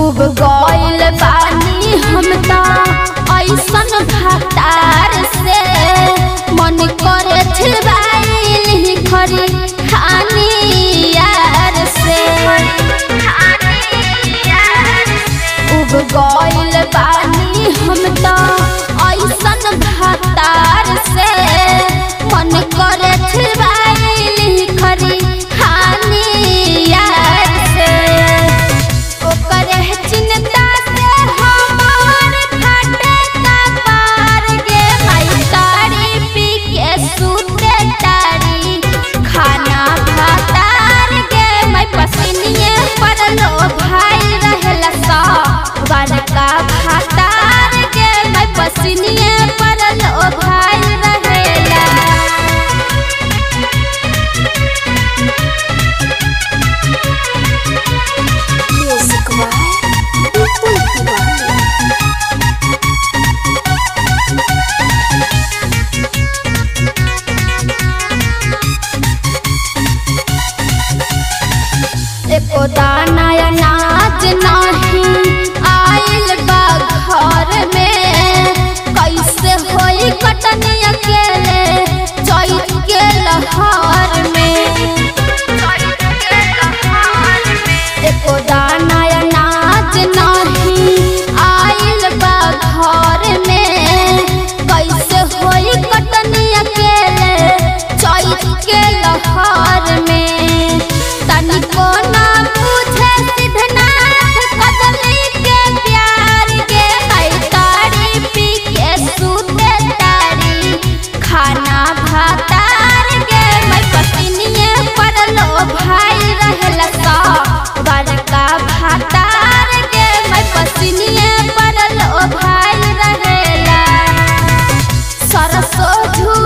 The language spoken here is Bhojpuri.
उब गइल बानी हम त ऐसन भातार से मन करे छिबाइल खरी खानी यार से उब गइल बानी हम त ऐसन भातार से मन करे छिबाइल खरी खानी यार से ओकरे चिंता से हमार फाटे कपार गे माई तारी पी के सूते तारी खाना भातार गे माई पसीनिए पड़लो भाई रहेला सा बड़का भातार गे माई पसीनिए पड़लो भाई रहेला। एको दाना अनाज नाही आइल बा घर में कैसे होई कटनी अकेले चैत के लहर में एको दाना अनाज नाही आइल बा घर में कैसे होई कटनी अकेले चैत के लहर में तनिको ना पूछे सिद्धनाथ कदली के प्यार गे माई तारी पी के सूते तारी खाना भातार गे माई पसीनिए पड़लो भाई रहेला सा बड़का भातार गे माई पसीनिए पड़लो भाई रहेला। सरसों